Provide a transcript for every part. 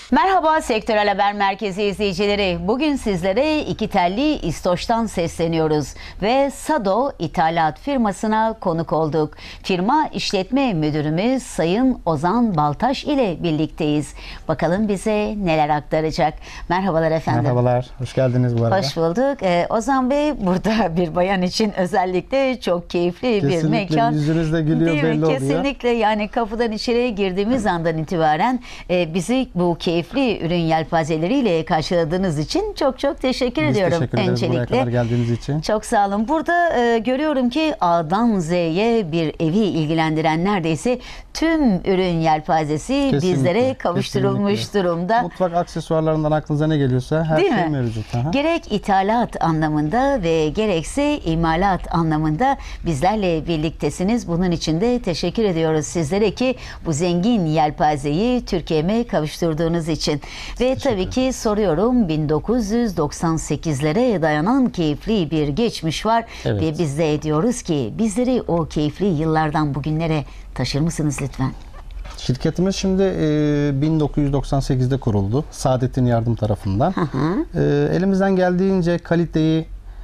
Merhaba Sektörel Haber Merkezi izleyicileri. Bugün sizlere iki telli İstoç'tan sesleniyoruz ve Sado İthalat firmasına konuk olduk. Firma işletme müdürümüz Sayın Ozan Baltaş ile birlikteyiz. Bakalım bize neler aktaracak. Merhabalar efendim. Merhabalar, hoş geldiniz bu arada. Hoş bulduk. Ozan Bey, burada bir bayan için özellikle çok keyifli bir mekan. Yüzünüz de gülüyor, değil belli mi? oluyor. Kesinlikle, yani kapıdan içeriye girdiğimiz andan itibaren bizi bu keyifli ürün yelpazeleriyle karşıladığınız için çok çok teşekkür ediyorum. Biz teşekkür ederiz buraya kadar geldiğiniz için. Çok sağ olun. Burada görüyorum ki A'dan Z'ye bir evi ilgilendiren neredeyse tüm ürün yelpazesi Kesinlikle, bizlere kavuşturulmuş kesinlikle durumda. Mutfak aksesuarlarından aklınıza ne geliyorsa her Değil şey mi? mevcut. Aha. Gerek ithalat anlamında ve gerekse imalat anlamında bizlerle birliktesiniz. Bunun için de teşekkür ediyoruz sizlere ki bu zengin yelpazeyi Türkiye'me kavuşturduğunuz için. Ve tabii ki soruyorum, 1998'lere dayanan keyifli bir geçmiş var. Evet. Ve biz de diyoruz ki bizleri o keyifli yıllardan bugünlere taşır mısınız lütfen? Şirketimiz şimdi 1998'de kuruldu. Saadettin Yardım tarafından. Elimizden geldiğince kaliteyi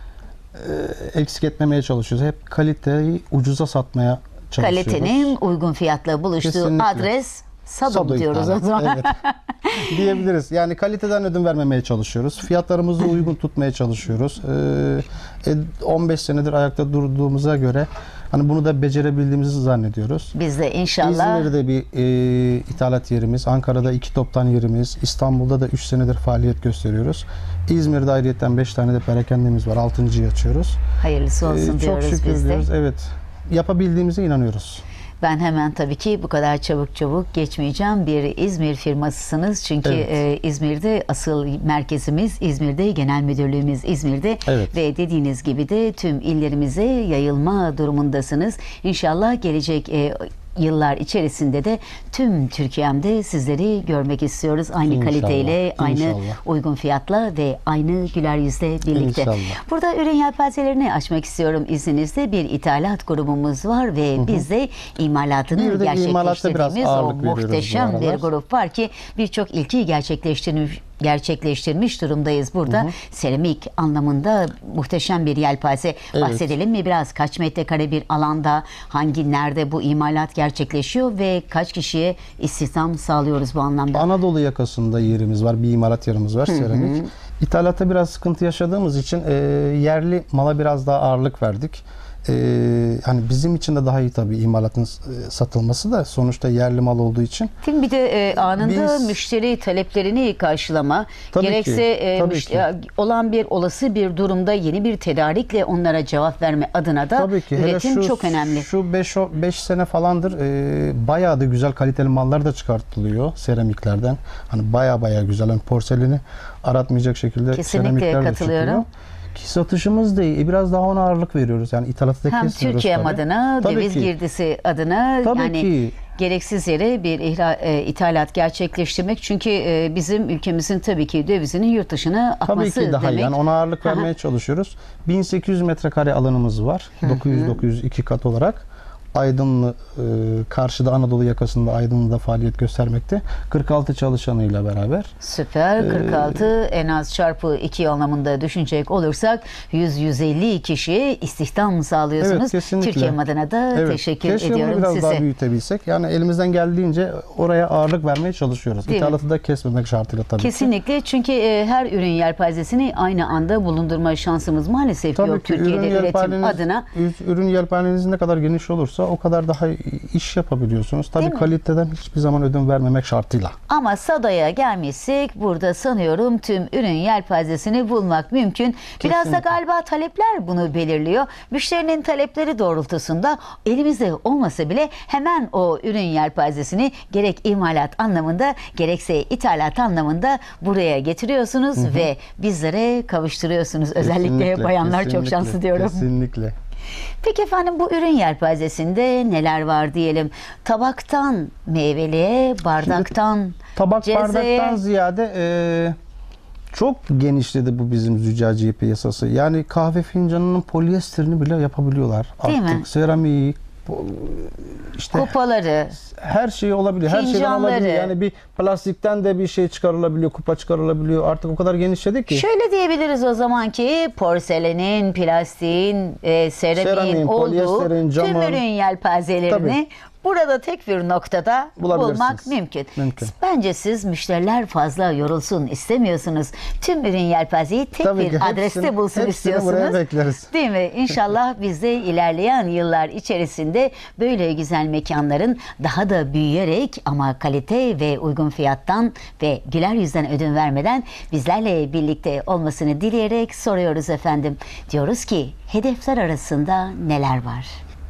eksik etmemeye çalışıyoruz. Hep kaliteyi ucuza satmaya çalışıyoruz. Kalitenin uygun fiyatla buluştuğu Kesinlikle. Adres Sado diyoruz o İthalat. zaman. Evet. Diyebiliriz. Yani kaliteden ödün vermemeye çalışıyoruz. Fiyatlarımızı uygun tutmaya çalışıyoruz. 15 senedir ayakta durduğumuza göre hani bunu da becerebildiğimizi zannediyoruz. Biz de inşallah. İzmir'de bir ithalat yerimiz, Ankara'da 2 toptan yerimiz, İstanbul'da da 3 senedir faaliyet gösteriyoruz. İzmir'de ayrıyeten 5 tane de perakendemiz var. 6.'yı açıyoruz. Hayırlısı olsun Çok diyoruz şükür biz de. diyoruz. Evet. Yapabildiğimize inanıyoruz. Ben hemen tabii ki bu kadar çabuk geçmeyeceğim. Bir İzmir firmasısınız. Çünkü Evet. İzmir'de asıl merkezimiz İzmir'de, genel müdürlüğümüz İzmir'de. Evet. Ve dediğiniz gibi de tüm illerimize yayılma durumundasınız. İnşallah gelecek yıllar içerisinde de tüm Türkiye'mde sizleri görmek istiyoruz. Aynı İnşallah, kaliteyle, aynı inşallah. uygun fiyatla ve aynı güler yüzle birlikte. İnşallah. Burada ürün yelpazelerini açmak istiyorum izninizle. Bir ithalat grubumuz var ve biz de imalatını Bir de imalatta biraz gerçekleştirdiğimiz o ağırlık veriyoruz bu muhteşem bir aralar. grup var ki birçok ilki gerçekleştirmiş durumdayız burada. Seramik anlamında muhteşem bir yelpaze. Evet. Bahsedelim mi biraz? Kaç metrekare bir alanda, nerede bu imalat gerçekleşiyor ve kaç kişiye istihdam sağlıyoruz bu anlamda? Anadolu yakasında yerimiz var. Bir imalat yerimiz var. Seramik. İthalatta biraz sıkıntı yaşadığımız için yerli mala biraz daha ağırlık verdik. Hani bizim için de daha iyi tabii imalatın satılması da sonuçta yerli mal olduğu için. Değil mi? Bir de anında Biz- müşteri taleplerini karşılama, Tabii gerekse ki, tabii ki. olan bir olası bir durumda yeni bir tedarikle onlara cevap verme adına da Tabii ki. Hele üretim çok önemli. Şu 5 sene falandır bayağı da güzel kaliteli mallar da çıkartılıyor seramiklerden. Hani bayağı güzel. Hani porseleni aratmayacak şekilde Kesinlikle seramikler de katılıyorum. çıkıyor. Ki satışımız da iyi. Biraz daha ona ağırlık veriyoruz. Yani ithalatı da Hem kesmiyoruz Türkiye tabii. adına, Tabii döviz ki. girdisi adına, Tabii yani ki. gereksiz yere bir ithalat gerçekleştirmek. Çünkü bizim ülkemizin tabii ki dövizinin yurt dışına akması Tabii ki daha iyi. demek. Yani ona ağırlık vermeye çalışıyoruz. 1800 metrekare alanımız var. 900 2 kat olarak. Aydınlı karşıda Anadolu yakasında Aydınlı'da faaliyet göstermekte. 46 çalışanıyla beraber. Süper. 46 en az çarpı 2 anlamında düşünecek olursak 100-150 kişiye istihdam sağlıyorsunuz. Evet, kesinlikle. Türkiye adına da teşekkür Keşke bunu ediyorum biraz size. daha büyütebilsek. Yani elimizden geldiğince oraya ağırlık vermeye çalışıyoruz. Değil mi? İthalatı da kesmemek şartıyla tabii ki. Kesinlikle, çünkü her ürün yelpazesini aynı anda bulundurma şansımız maalesef Tabii yok ki Türkiye'de üretim adına. ürün yelpaneniz ne kadar geniş olursa o kadar daha iş yapabiliyorsunuz. Tabii Değil mi? kaliteden hiçbir zaman ödün vermemek şartıyla. Ama Sado'ya gelmişsek burada sanıyorum tüm ürün yelpazesini bulmak mümkün. Biraz da Kesinlikle. galiba talepler bunu belirliyor. Müşterinin talepleri doğrultusunda elimizde olmasa bile hemen o ürün yelpazesini gerek imalat anlamında gerekse ithalat anlamında buraya getiriyorsunuz ve bizlere kavuşturuyorsunuz. Özellikle Kesinlikle, bayanlar çok kesinlikle, şanslı diyorum. Kesinlikle. Peki efendim, bu ürün yelpazesinde neler var diyelim? Tabaktan meyveliğe, bardaktan Tabak cezeye. bardaktan ziyade çok genişledi bu bizim züccaciye piyasası. Yani kahve fincanının polyesterini bile yapabiliyorlar. Değil Artık mi? seramiği, işte Kupaları, her şey olabiliyor. Her şeyden fincanları. olabiliyor. Yani bir plastikten de bir şey çıkarılabiliyor, kupa çıkarılabiliyor. Artık o kadar genişledi ki. şöyle diyebiliriz o zaman ki porselenin, plastiğin, seramiğin Seramiğin, olduğu polyesterin, tüm camın. ürün yelpazelerini Tabii. burada tek bir noktada Bulabilirsiniz. bulmak mümkün. Mümkün. Bence siz müşteriler fazla yorulsun istemiyorsunuz. Tüm ürün yelpazeyi tek Tabii bir ki adreste bulsun hepsini istiyorsunuz. buraya bekleriz. Değil mi? İnşallah biz de ilerleyen yıllar içerisinde böyle güzel mekanların daha da büyüyerek ama kalite ve uygun fiyattan ve güler yüzden ödün vermeden bizlerle birlikte olmasını dileyerek soruyoruz efendim. Diyoruz ki hedefler arasında neler var?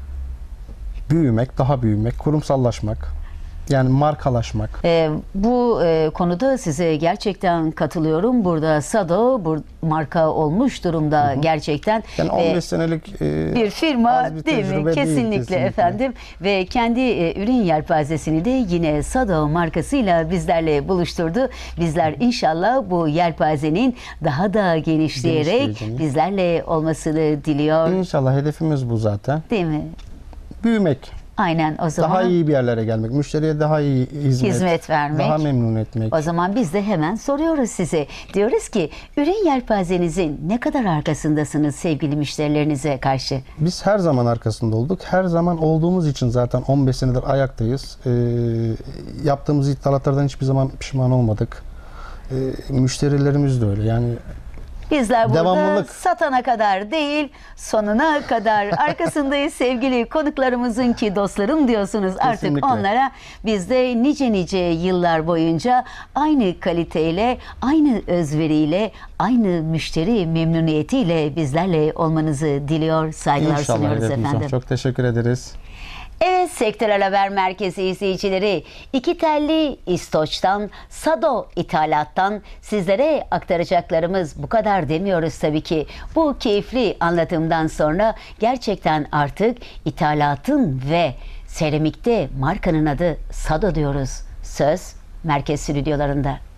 Büyümek, daha büyümek, kurumsallaşmak. Yani markalaşmak. Bu konuda size gerçekten katılıyorum. Burada Sado marka olmuş durumda gerçekten. Yani 15 senelik Bir firma az bir değil mi? tecrübe Kesinlikle efendim. Ve kendi ürün yelpazesini de yine Sado markasıyla bizlerle buluşturdu. Bizler inşallah bu yelpazenin daha da genişleyerek Genişleyeceğini. bizlerle olmasını diliyor. İnşallah hedefimiz bu zaten. Değil mi? Büyümek. Aynen o zaman. Daha iyi bir yerlere gelmek. Müşteriye daha iyi Hizmet vermek. Daha memnun etmek. O zaman biz de hemen soruyoruz size. Diyoruz ki ürün yelpazenizin ne kadar arkasındasınız sevgili müşterilerinize karşı? Biz her zaman arkasında olduk. Her zaman olduğumuz için zaten 15 senedir ayaktayız. Yaptığımız ithalatlardan hiçbir zaman pişman olmadık. Müşterilerimiz de öyle. Yani Bizler burada devamlılık. satana kadar değil, sonuna kadar arkasındayız sevgili konuklarımızın ki dostlarım diyorsunuz. Artık Kesinlikle. onlara biz de nice yıllar boyunca aynı kaliteyle, aynı özveriyle, aynı müşteri memnuniyetiyle bizlerle olmanızı diliyor, saygılar İnşallah sunuyoruz hedefimiz o. efendim. Çok teşekkür ederiz. Evet Sektörel Haber Merkezi izleyicileri, iki telli İstoç'tan, Sado İthalat'tan sizlere aktaracaklarımız bu kadar demiyoruz tabii ki. Bu keyifli anlatımdan sonra gerçekten artık ithalatın ve seramikte markanın adı Sado diyoruz. Söz merkez stüdyolarında.